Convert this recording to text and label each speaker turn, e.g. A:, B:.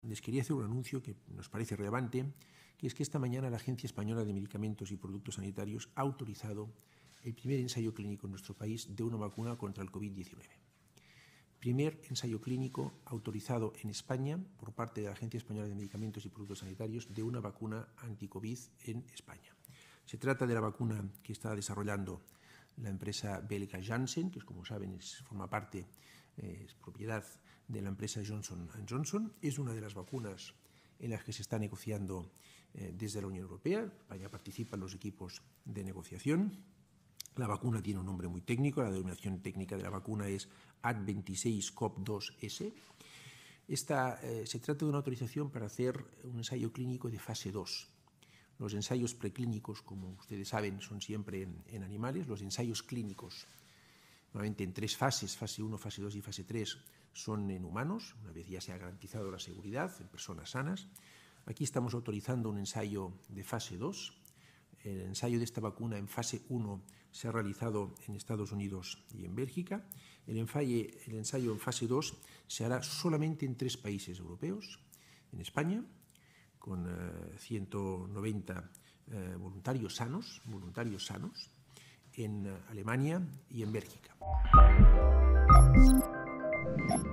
A: Les quería hacer un anuncio que nos parece relevante, que es que esta mañana la Agencia Española de Medicamentos y Productos Sanitarios ha autorizado el primer ensayo clínico en nuestro país de una vacuna contra el COVID-19. Primer ensayo clínico autorizado en España por parte de la Agencia Española de Medicamentos y Productos Sanitarios de una vacuna anti-COVID en España. Se trata de la vacuna que está desarrollando la empresa belga Janssen, que como saben forma parte, es propiedad de la empresa Johnson & Johnson. Es una de las vacunas en las que se está negociando desde la Unión Europea. España participa en los equipos de negociación. La vacuna tiene un nombre muy técnico, la denominación técnica de la vacuna es Ad26-CoV2S. Se trata de una autorización para hacer un ensayo clínico de fase 2. Los ensayos preclínicos, como ustedes saben, son siempre en animales. Los ensayos clínicos, normalmente en 3 fases, fase 1, fase 2 y fase 3, son en humanos, una vez ya se ha garantizado la seguridad, en personas sanas. Aquí estamos autorizando un ensayo de fase 2. El ensayo de esta vacuna en fase 1 se ha realizado en Estados Unidos y en Bélgica. El ensayo en fase 2 se hará solamente en 3 países europeos: en España, con 190 voluntarios sanos, en Alemania y en Bélgica.